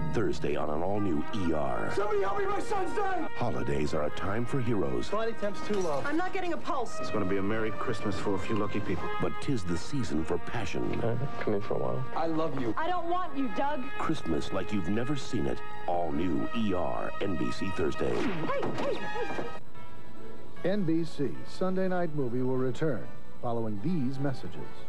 Thursday on an all-new ER. Somebody help me, my son's dying! Holidays are a time for heroes. Body temp's too low. I'm not getting a pulse. It's going to be a Merry Christmas for a few lucky people. But 'tis the season for passion. Come in for a while. I love you. I don't want you, Doug. Christmas like you've never seen it. All new ER, NBC Thursday. NBC Sunday Night Movie will return following these messages.